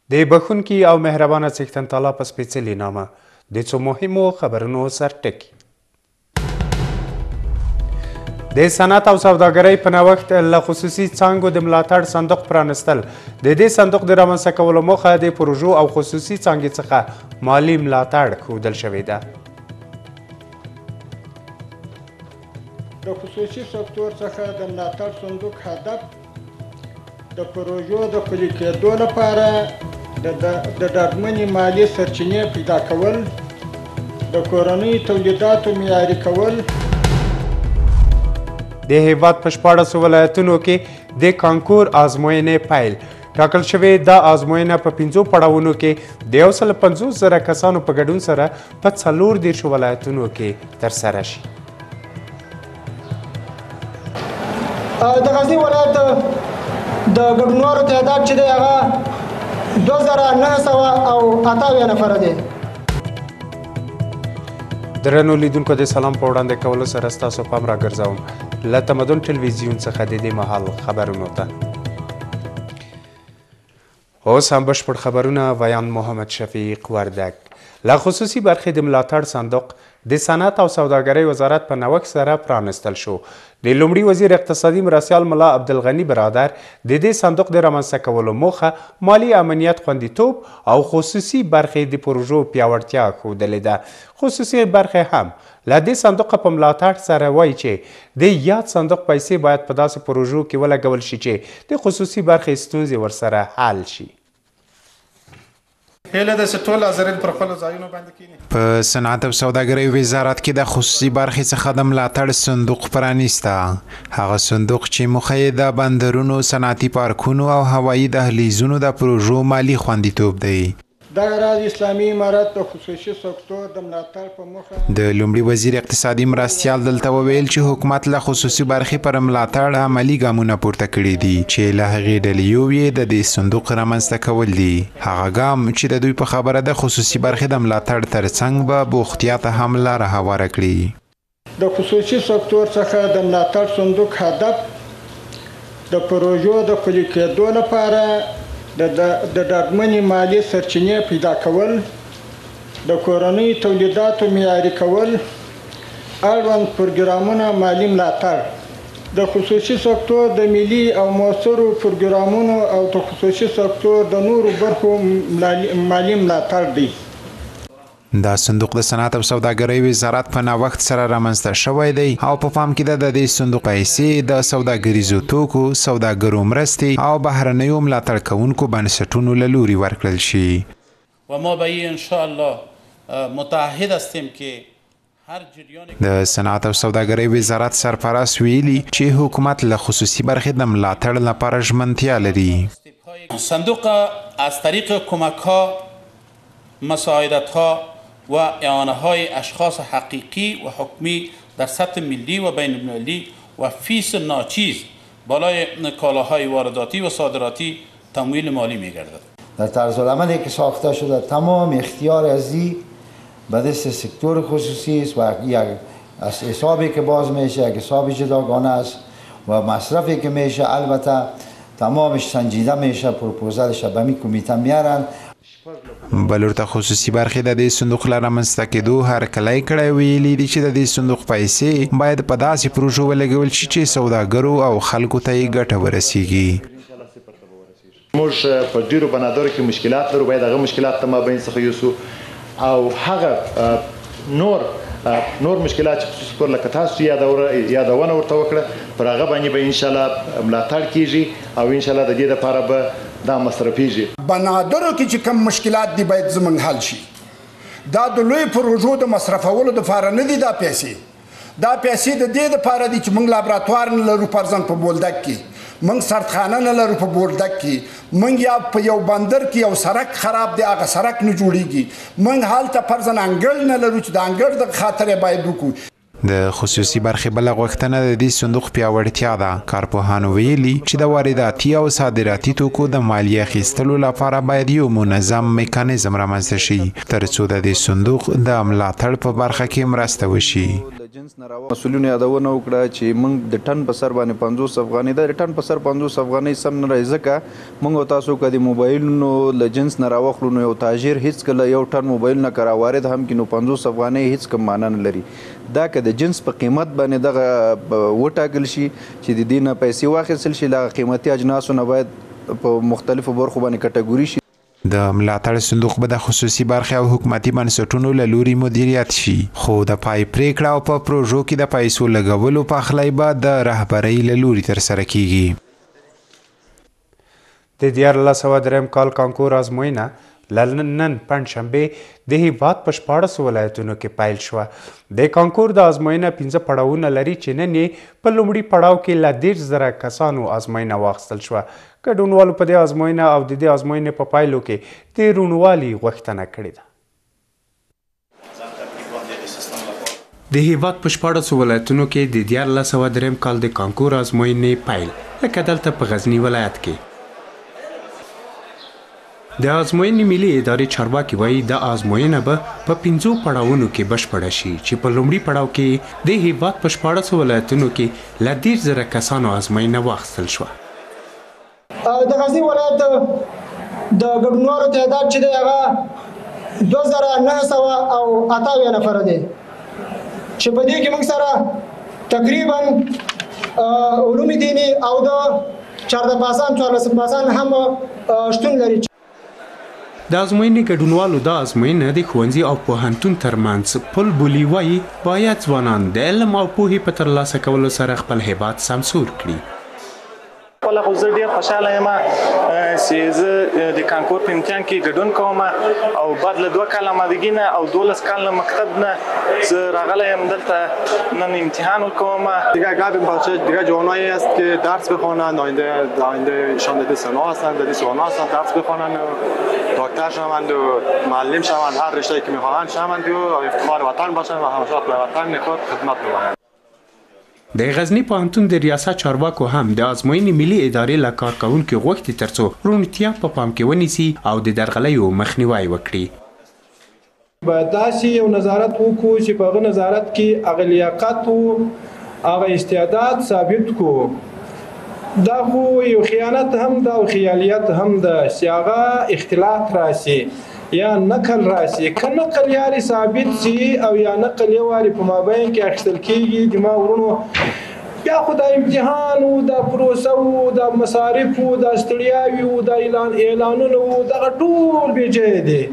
د بخونکي او مهربانه څښتن تعالی په سپېڅلي نامه د څو مهمو خبرونو سرټکي. د صنعت او سوداګرۍ په نوښت له خصوصي څانګو د ملاتړ صندوق پرانستل. د دې صندوق د رامنځته کولو موخه د پروژو او خصوصي څانګې څخه مالي ملاتړ ښودل شوې ده. د خصوصي سکتور څخه د ملاتړ صندوق هدف د پروژو د پلي کېدو لپاره د ډاډمنې مالي سرچینې پیدا کول، د کورنیو تولیداتو معیاري کول. د هیواد په 14 ولایتونو کې د کانکور ازموینې پیل ټاکل شوې. دا ازموینه په 5 پړاوونو کې د 150,000 کسانو په ګډون سره په 14 ولایتونو کې ترسره شي. د غزني ولایت د ګډونوالو تعداد چې دی هغه 2988 نفره دی. درنو لیدونکو د سلام په وړاندې کولو سره ستاسو پام راګرځوم له تمدن ټلویزیون څخه د دې مهال خبرونو ته. اوس هم بشپړ خبرونه. ویان محمد شفیق وردک. له خصوصي برخې د ملاتړ صندوق د صنعت او سوداګرۍ وزارت په نوښت سره پرانستل شو. د لومړي وزیر اقتصادي مرستیال ملا عبدالغني برادر د دې صندوق د رامنځته کولو موخه مالي امنیت، خوندیتوب او خصوصي برخې د پروژو پیاوړتیا ښودلې ده. خصوصي برخې هم له دې صندوق په ملاتړ سره وایي چې د یاد صندوق پیسې باید په داسې پروژو کې ولګول شي چې د خصوصي برخې ستونزې ورسره حل شي. په صنعت او سوداګرۍ وزارت کې د خصوصي برخې څخه د ملاتړ صندوق پرانیسته. هغه صندوق چې موخه یې د بندرونو، صنعتي پارکونو او هوایي دهلیزونو د پروژو مالي خوندیتوب دی. دغه راز اسلامي امارت د خصوصي سکتور د ملاتړ په موخه د لومړي وزیر اقتصادي مرستیال دلته وویل چې حکومت له خصوصي برخې پر ملاتړ عملي ګامونه پورته کړي دي چې له هغې ډلې یو یې د دې صندوق رامنځته کول دي. هغه ګام چې د دوی په خبره د خصوصي برخې د ملاتړ ترڅنګ به بوختیا ته هم لاره هواره کړي. د خصوصي سکتور څخه د ملاتړ صندوق هدف د پروژو د پلي کېدو لپاره د ډاډمنې مالي سرچینې پیدا کول، د کورنیو تولیداتو معیاري کول، اړوند پروګرامونه مالي ملاتړ، د خصوصي سکتور د ملي او مؤثرو پروګرامونو او د خصوصي سکتور د نورو برخو مالي ملاتړ دی. دا صندوق د صنعت او سوداګرۍ وزارت په نوښت سره رامنځته شوی دی او په پام کې ده د دې صندوق پیسې د سوداګریزو توکو، سوداګرو مرستې او بهرنیو ملاتړ کوونکو بنسټونو له لوري ورکړل شي. و ما به ان شاء الله متعهد هستیم که د صنعت او سوداګرۍ وزارت سرپرست ویلي چې حکومت له خصوصي برخې د ملاتړ لپاره ژمنتیا لري. صندوق از طریق کمک‌ها، مساعدت‌ها و اعانه‌های اشخاص حقیقی و حکمی در سطح ملی و بین المللی و فیس ناچیز بالای کالاهای وارداتی و صادراتی تمویل مالی می‌گردد. در طرز العملی که ساخته شده تمام اختیار ازی به دست سکتور خصوصی است و یک حسابی که باز میشه، یک حساب جداگانه است و مصرفی که میشه البته تمامش سنجیده میشه، پروپوزالش به می کمیته میارن. بلور ته خصوصي برخې د دې صندوق له رامنځته کېدو هرکلی کړی ویلي دي چې د دې صندوق پیسې باید په داسې پروژو ولګول شي چې سوداګرو او خلکو ته یې ګټه ورسیږي. موږ په ډیرو بنادرو کې مشکلات لرو، باید هغه مشکلات ته مابین څخه یوسو او هغه نور مشکلات چې خصوصي سکتور لکه تاسو یادونه ورته وکړه پر هغه باندې به انشاءالله ملاتړ کیږي او انشاءالله د دې لپاره به دا مصرفیږي. بنادرو کې چې کوم مشکلات دي باید زموږ حل شي. دا د لوی پروژو د مصرفولو دپاره نه دي. دا پیسې د دې دپاره دي چې موږ لابراتوار نه لرو فرضاً په بولدک کې، موږ سردخانه نه لرو په بولدک کې، موږ یا په یو بندر کې یو سرک خراب دی هغه سرک نه جوړیږي، موږ هلته فرضاً انګړ نه لرو چې د انګړ د خاطر یې باید وکړو. د خصوصي برخې بله غوښتنه د دې صندوق پیاوړتیا ده. کارپوهانو ویلي چې د وارداتي او صادراتي توکو د مالیې اخیستلو لپاره باید یو منظم میکانیزم رامنځته شي تر څو د دې صندوق د ملاتړ په برخه کې مرسته وشي. جنس نه راو مسؤلینو یادونه وکړه چې موږ د ټن په سر باندې 50 افغانۍ د ټن په سر 50 افغانۍ سم نه راځي ځکه موږ تاسو کدي موبایلونو ل جنس نه راوخلو نو یو تاجر هیڅ کله یو ټن موبایل نه کرا وارد هم کینو 50 افغانۍ هیڅ کم معنا نه لري دا که د جنس په قیمت باندې دغه وټاکل شي چې د دینه پیسې واخیستل شي لا قیمتي اجناسو نه باید په مختلفو برخو باندې کټګوري شي د ملاتړ صندوق به د خصوصي برخې او حکومتي بنسټونو له لوري مدیریت شي خو د پای پریکړه او په پروژو کې د پیسو لګولو پخلی به د رهبرۍ له لوري ترسره کیږي. د 1403 کال کانکور ازموینه نن پنجشنبه د هیواد په 14 ولایتونو کې پیل شوه. د کانکور د ازموینه 15 پړاوونه لري چې نن یې په لومړي پړاو کې له 10,000 کسانو ازموینه واخیستل شوه. ګډونوالو په دې ازموینه او د دې ازموینې په پایلو کې د روڼوالي غوښتنه کړې ده. د هیواد په 14 ولایتونو کې د 1403 کال د کانکور ازموینې پیل لکه دلته په غزني ولایت کې. د ازموینې ملي ادارې چارواکي وایي د ازموینه به په 15 پړاوونو کې بشپړه شي چې په لومړي پړاو کې د هیواد په 14 ولایتونو کې له 10,000 کسانو ازموینه واخیستل شوه. د غزني ولایت د ګډونوالو تعداد چې دی هغه 2908 نفر دی چې په دې کې موږ سره تقریبا علوم دینی او د 14% هم شتون لري. د ازموینې ګډونوالو د ازموینه د ښوونځي او پوهنتون ترمنځ پل بولي وایي باید ځوانان د علم او پوهې په ترلاسه کولو سره خپل هیواد سمسور کړي. ولا خو زه ډېر خوشحاله یم چې زه د کانکور په امتحان کې ګډون کوم او بعد له 2 کاله آمادګي نه او 12 کاله مکتب نه زه راغلی یم دلته نن امتحان کوم. دیگه اگر بچه دیگه جوانایی است که درس بخونن آینده شان داده سنا هستن داده سوانا هستن درس بخونن و دکتر شوند و معلم شوند هر رشته که میخواهند شوند و افتخار وطن باشن و همیشه برای وطن خود خدمت بکنن. د غزنی پوهنتون د ریاست چارواکو هم د ازموینې ملي ادارې له کارکوونکو غوښتي ترڅو روڼتیا په پام کې ونیسي او د درغلیو مخنیوی وکړي. باید داسې یو نظارت وکړو چې په هغه نظارت کې هغه لیاقت او هغه استعداد ثابت کړو. دا خو یو خیانت هم ده او خیالیت هم ده چې هغه اختلاط راسي یا نقل راسي که نقل یاري ثابت سي او یا نقل یو واري په مابین کې اخیستل کېږي د ما ورونو بیا خو دا امتحان و دا پروسه و دا مصارف و دا ستړیاوي و دا اعلانونه و دغه ټول بېجایه دی.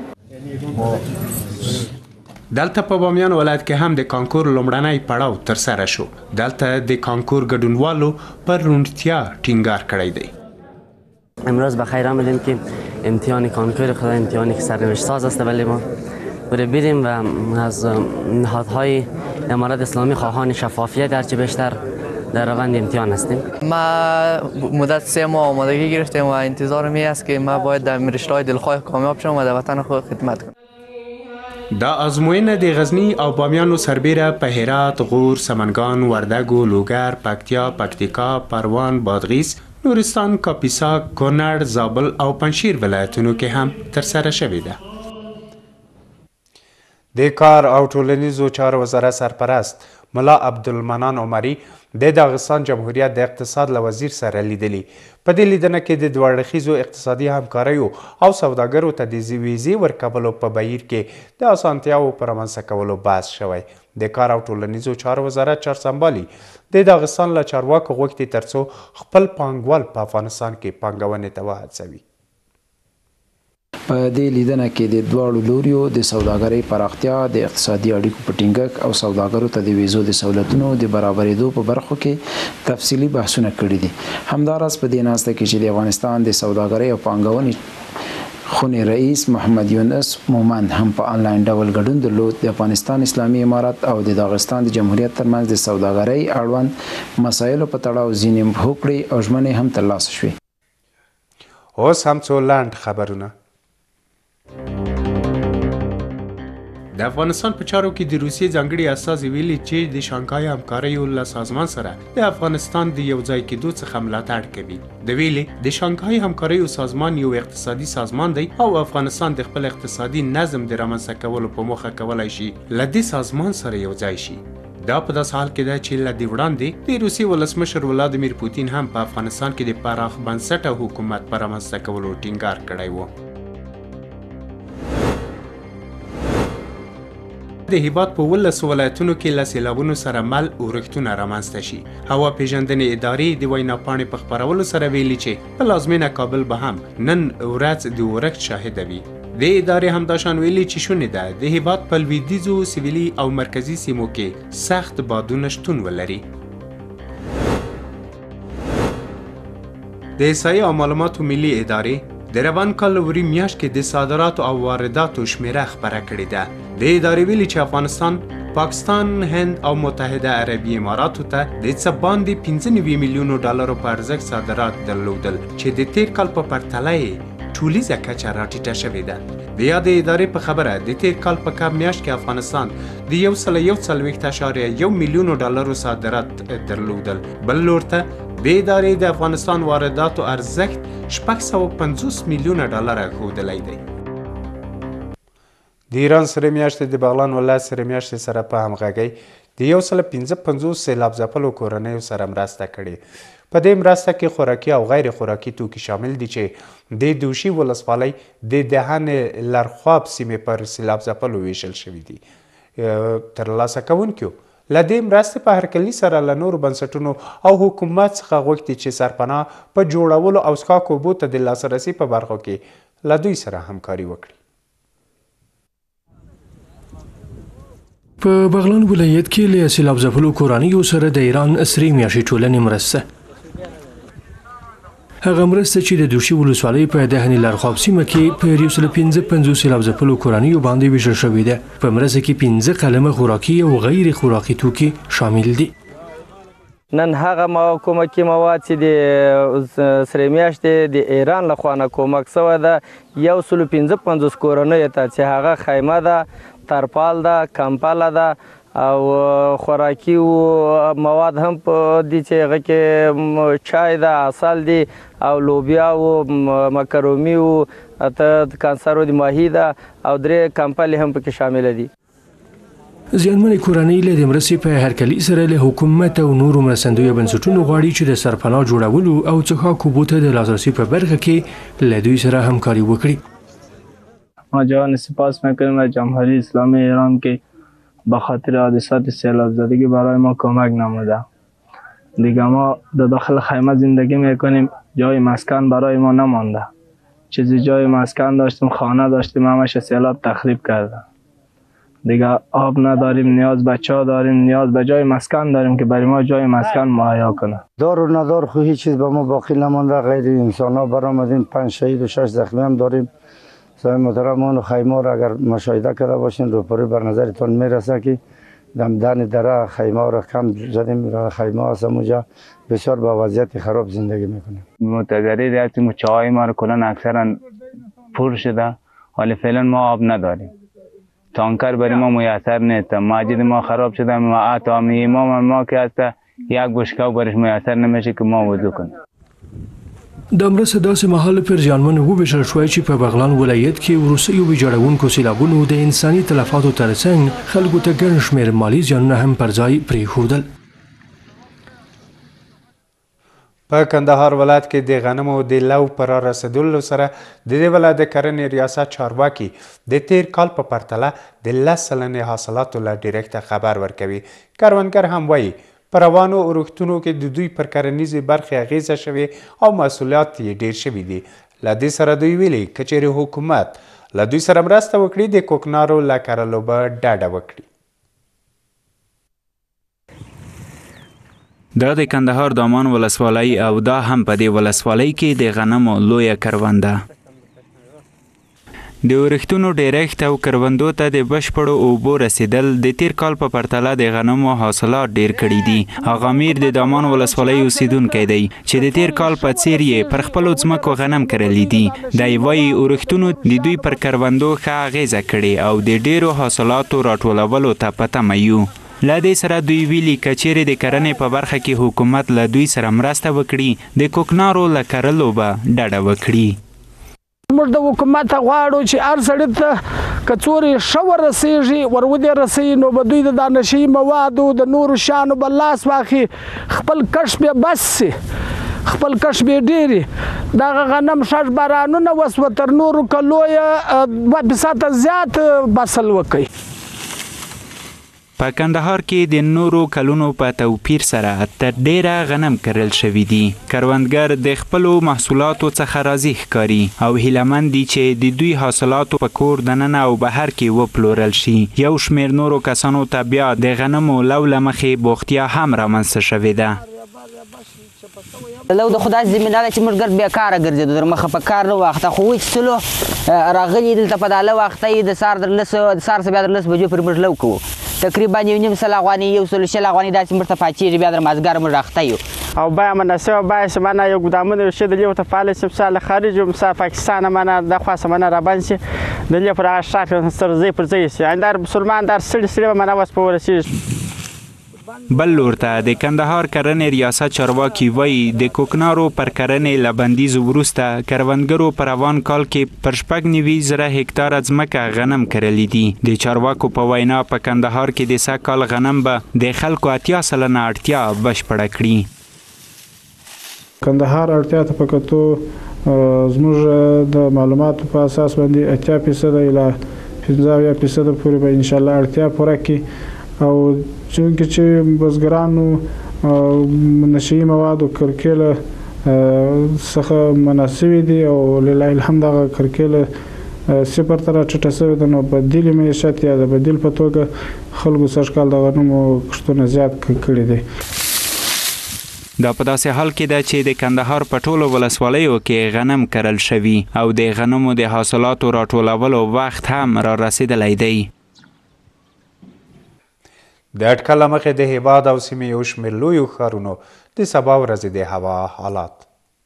دلته په بامیان ولایت کې هم د کانکور لومړنی پړاو ترسره شو. دلته د کانکور ګډونوالو پر روڼتیا ټینګار کړی دی. امروز بخیر آمدیم که امتحان کانکور خدا امتحانی که سرنوشت ساز است ولی ما بریم و از نهادهای امارات اسلامی خواهان شفافیت هرچه بیشتر در روند امتحان هستیم. ما مدت 3 ماه آمادگی گرفتیم و انتظار می است که ما باید در رشته‌های دلخواه کامیاب شوم و در وطن خود خدمت کنم. دا ازموینه د غزنی او بامیانو سربیره په هرات، غور، سمنگان، وردګ، لوګر، پکتیا، پکتیکا، پروان، بادغیس، نورستان، کاپیسا، کونړ، زابل او پنجشیر ولایتونو کې هم ترسره شوې ده. د کار او ټولنیزو چارو وزارت سرپرست ملا عبدالمنان عمری د داغستان جمهوریت د اقتصاد له وزیر سره لیدلی. په دې لیدنه کې د دوه اړخیزو اقتصادي همکاریو او سوداګرو ته د ویزې ورکولو په بهیر کې د اسانتیاوو په رامنځته کولو بحث شوی. د کار او ټولنیزو چارو وزارت چارسمبالي د داغستان له چارواکو غوښتي ترڅو خپل پانګوال په افغانستان کې پانګونې ته وهڅوي. په دې لیدنه کې د دواړو لوریو د سوداګرۍ پراختیا، د اقتصادي اړیکو په ټینګښت او سوداګرو ته د ویزو د سہولتونو د برابرېدو په برخو کې تفصیلي بحثونه کړي دي. همداراز په دې ناسته کې چې د افغانستان د سوداګرۍ او پانګونې خونې رئیس محمد یونس مومند هم په آنلاین ډول ګډون درلود. د افغانستان اسلامي امارت او د داغستان د جمهوریت ترمنځ د سوداګرۍ اړوند مسایلو په تړاو ځینې هوکړې او ژمنې هم ترلاسه شوې. اوس هم څو لنډ خبرونه. د افغانستان په چارو کې د روسیې ځانګړي استازي ویلي چې د شانګهای همکاریو له سازمان سره د افغانستان د یو ځای کېدو څخه ملاتړ کوي. د ویلي د شانګهای همکاریو سازمان یو اقتصادي سازمان دی او افغانستان د خپل اقتصادي نظم د رامنځته کولو په موخه کولی شي له دې سازمان سره یو ځای شي. دا په داسې حال کې ده چې له دې وړاندې د روسیې ولسمشر ولادیمیر پوتین هم په افغانستان کې د پراخ بنسټه حکومت په رامنځته کولو ټینګار کړی و. د هیواد په 19 ولایتونو کې له سیلابونو سره مل اورښتونه رامنځته شي. هوا پیژندنې ادارې د وینا پاڼې په خپرولو سره ویلي چې په لازمینه کابل به هم نن ورځ د اورښت شاهده وي. د ادارې همداشان ویلي چې شونې ده د هیواد په لویدیځو سویلي او مرکزي سیمو کې سخت بادونه شتون ولري. د احصایې او معلوماتو ملي ادارې د روان کال وری میاشت کې د صادراتو او وارداتو شمیره خپره کړې ده. د ادارې ویلي چې افغانستان، پاکستان، هند او متحده عربي اماراتو ته د څه باندې 95 میلیونو ډالرو په ارزښت صادرات درلودل چې د تیر کال په پرتله یې ټولیزه کچه راټیټه شوې ده. د یادې ادارې په خبره د تیر کال په کم میاشت کې افغانستان د 141.1 میلیونو ډالرو صادرات درلودل. بل لور ته د ادارې د افغانستان وارداتو ارزښت 650 میلیونه ډالره ښودلی دی. د ایران سره میاشتې د بغلان ولایت سره میاشتې سره په همغږۍ د 155 سیلاب ځپلو کورنیو سره مرسته کړې. په دې مرسته کې خوراکي او غیر خوراکي توکي شامل دي چې د دوشي ولسوالۍ د دهن لرخواب سیمې پر سیلاب ځپلو ویشل شوي دي. ترلاسه کوونکو له دې مرستې په هرکلي سره له نورو بنسټونو او حکومت څخه غوښتي چې سرپناه په جوړولو او څښاک اوبو ته د لاسرسي په برخو کې له دوی سره همکاري وکړي. په بغلان ولایت کې له سیلاب ځپلو کورنیو سره د ایران سرې میاشتې ټولنې مرسته. هغه مرسته چې د دوشي ولسوالۍ په دهن لرخواب سیمه کې په 155 سیلاب ځپلو کورنیو باندې ویشل شوې ده. په مرسته کې 15 قلمه خوراکي او غیر خوراکي توکي شامل دي. نن هغه کومکي مواد چې د سرې میاشتې د ایران له خوا نه کومک شوی ده 155 کورنیو ته چې هغه خیمه ده، ترپال ده، کمپله ده او خوراکي مواد هم په دي چې هغه کې چای ده، عسل دي او لوبیا او مکرومي او کانسرو د ماهي ده او 3 کمپلې هم پکې شامل دي. زیانمنې کورنۍ له دې مرستې په هرکلي سره له حکومت او نورو مرستندویه بنسټونو غواړي چې د سرپناه جوړولو او څښاک اوبو ته د لاسرسي په برخه کې له دوی سره همکاري وکړي. ما جوان سپاس میکنیم از جمهوری اسلامی ایران که به خاطر حادثات سیلاب زدگی برای ما کمک نموده. دیگه ما در داخل خیمه زندگی میکنیم، جای مسکن برای ما نمانده. چیزی جای مسکن داشتیم، خانه داشتیم، همش سیلاب تخریب کرده. دیگه آب نداریم، نیاز به چا داریم، نیاز به جای مسکن داریم که برای ما جای مسکن مهیا کنه. دار و ندار خو هیچ چیز به ما باقی نمانده غیر انسان ها برآمدیم. 5 شهید و 6 زخمی هم داریم. صاحب محترمان و خیمه را اگر مشاهده کرده باشین روپروی بر نظرتان میرسه که دم دره خیمه را کم زدیم. خیمه هست اونجا بسیار با وضعیت خراب زندگی میکنیم. متضرر هستیم و چاهای ما رو کلان اکثرا پر شده، ولی فعلا ما آب نداریم. تانکر برای ما میسر نیست. مسجد ما خراب شده، اطعامی ما که هست یک بشکه برش میسر نمیشه که ما وضو کنیم. د مرسته داسې مهال پر زیانمن وویشل شوی چې په بغلان ولایت کې وروستیو ویجاړونکو سیلابونو د انساني تلفاتو ترڅنګ خلکو ته ګڼ شمېر مالي زیانونه هم پر ځای پرېښودل. په کندهار ولایت کې د غنمو د لو پر رسیدلو سره د دې ولایت د کرنې ریاست چارواکي د تیر کال په پرتله د 10 سلنې حاصلاتو له ډیرکټه خبر ورکوي. کروندګر هم وایي په روانو اورښتونو کې د دوی پر کرنیزې برخې اغیزه شوې او محصولات یې ډیر شوي دي. له دې سره دوی ویلي که چیرې حکومت له دوی سره مرسته وکړي د کوکنارو له کرلو به ډډه وکړي. دا د کندهار دامان ولسوالۍ او دا هم په دې ولسوالۍ کې د غنمو لویه کرونده. د ورښتونو ډیرښت او کروندو ته د بشپړو اوبو رسیدل د تیر کال په پرتله د غنمو حاصلات ډیر کړي دي. آغا میر د دامان ولسوالۍ اوسیدونکی دی چې د تیر کال په څیر یې پر خپلو ځمکو غنم کرلی دي. دی وایي ورښتونو د دوی پر کروندو ښه اغیزه کړې او د ډیرو حاصلاتو راټولولو ته په تمه یو. له دې سره دوی ویلي که چیرې د کرنې په برخه کې حکومت له دوی سره مرسته وکړي د کوکنارو له کرلو به ډډه وکړي. موږ د حکومت غواړو چې هر سړي ته که څورې ښه ورسېږي ور ودې رسوي نو به دوی د دا نشهیي موادو د نورو شیانو به لاس واخلي خپل کشف یې بس سي خپل کشف یې ډېري دغه غنم شش بارانونه وسوه تر نورو کلو یې 2% زیات بسل وکړي. په کندهار کې د نورو کلونو په توپیر سره تر ډیره غنم کرل شوي دي. کروندګر د خپلو محصولاتو څخه راضي ښکاري او هیلهمند دي چې د دوی حاصلاتو په کور دننه او بهر کې وپلورل شي. یو شمېر نورو کسانو ته بیا د غنمو لو له مخې بوختیا هم رامنځته شوې ده. لو د خدای زمینه ده چې موږ ګر بیکاره ګرځېدو در مخه په کار نه واخته خو وایستلو راغلي دلته په دا لو واخته یې د سهار بیا در 10 بجو پورې موږ لو کوو تقریبا 1.5 افغانۍ 100 افغانۍ داسې موږ ته پاچېږي بیا در مازدیګر موږ اخته یو او بیا مناسبه بیا چې منه یو ګدامونه رسېدلي ورته فعال شي مثال خارج او مثال پاکستان منه د خاصه منه را باندې شي د لې پر اشراف سر ځای پر ځای شي اندار مسلمان در سړي منه واس په ورسېږي. بل لور ته د کندهار کرنې ریاست چارواکي وایي د کوکنارو پر کرنې له بندیز وروسته کروندګرو په روان کال کې پر 9.9 هکتاره ځمکه غنم کرلي دي. د چارواکو په وینا په کندهار کې د سږ کال غنم به د خلکو 80% اړتیا بشپړه کړي. کندهار اړتیا ته په کتو زموږ د معلوماتو په اساس باندې 80% اله 15% پورې به ان شاء الله اړتیا پوره کړي او چونکه چې بزګرانو نشهیي موادو کرکیله څخه مناسبې دي او لله الحمد هغه کرکیله 0 ته راټیټه شوې ده نو بدیل معیشت یا د بدیل په توګه خلکو سږ کال د غنمو کښتونه زیات کړي دي. دا په داسې حال کې ده چې د کندهار په ټولو ولسوالیو کې غنم کرل شوي او د غنمو د حاصلاتو راټولولو وخت هم را رسیدلی دی. د اټکل له مخې د هیواد او سیمې یو شمېر لویو ښارونو د سبا ورځې د هوا حالات.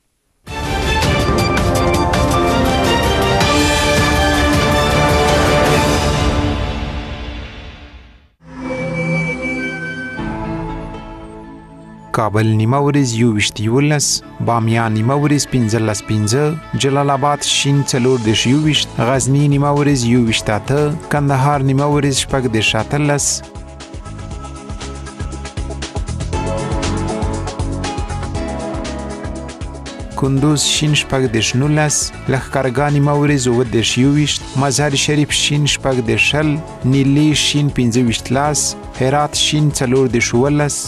کابل نیمه ورځ 21 بامیان نیمه ورځ 15 جلال آباد شین 24 غزنی نیمه ورځ 28 کندهار نیمه ورځ 17 کندوز شین 19 لښکرګاه نیمه ورځ 21 مزار شریف شین 20 نیلی شین 15 هرات شین 14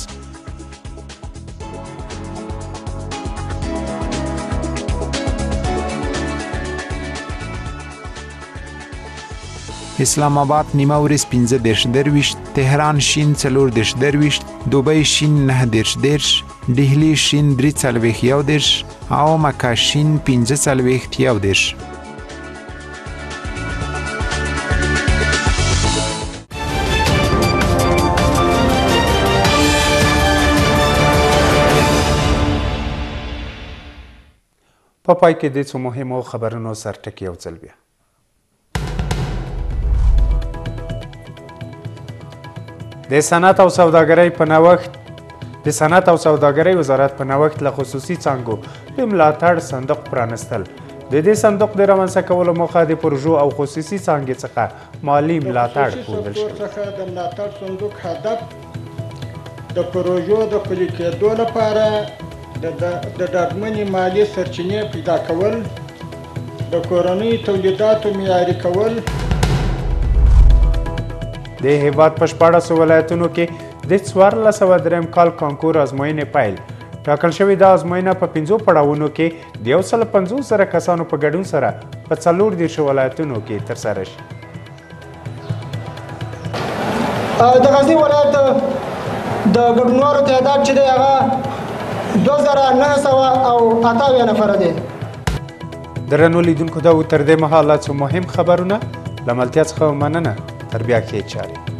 اسلام آباد نیمه ورځ 15 تهران شین 14 دوبۍ شین 9 دهلی شین 3 او مکه شین 15 په پای کې د څو مهمو خبرونو سرټکی یو ځل بیا. د صنعت او سوداګرۍ په نوښت د صنعت او سوداګرۍ وزارت په نوښت له خصوصي څانګو د ملاتړ صندوق پرانستل. د دې صندوق د رامنځته کولو موخه د پروژو او خصوصي څانګې څخه مالي ملاتړ ښودل شوی. څخه د ملاتړ صندوق هدف د پروژو د پلي کېدو لپاره د ډاډمنې مالي سرچینې پیدا کول، د کورنۍ تولیداتو معیاري کول. د هیواد په 14 ولایتونو کې د 1403 کال کانکور ازموینې پیل. ټاکل شوې دا ازموینه په 5 پړاوونو کې د 150 زره کسانو په ګډون سره په 14 ولایتونو کې ترسره شي. د غزني ولایت د ګډونوالو تعداد چې دی هغه 2988 نفره دی. درنو لیدونکو دا و تر دې مهاله څو مهم خبرونه له ملتیا څخه مننه. تر بیا کې چارې